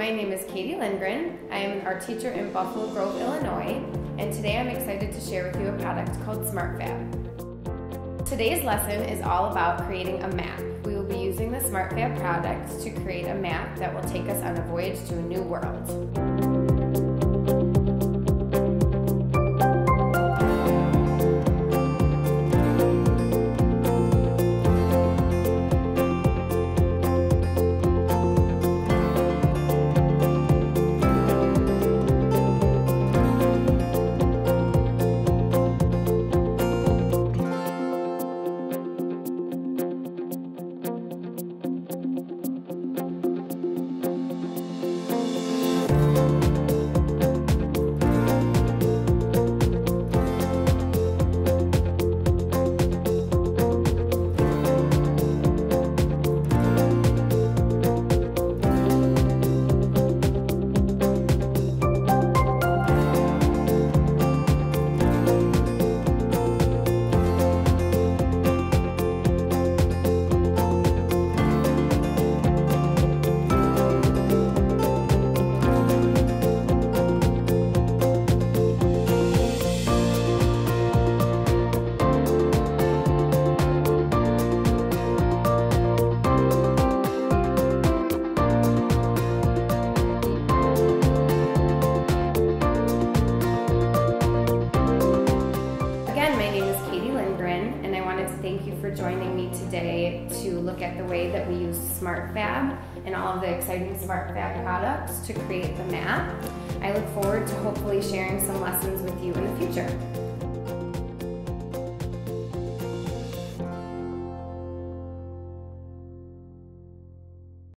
my name is Katie Lindgren. I am an art teacher in Buffalo Grove, Illinois, and today I'm excited to share with you a product called Smart-Fab. Today's lesson is all about creating a map. We will be using the Smart-Fab products to create a map that will take us on a voyage to a new world. And I wanted to thank you for joining me today to look at the way that we use Smart-Fab and all of the exciting Smart-Fab products to create the map. I look forward to hopefully sharing some lessons with you in the future.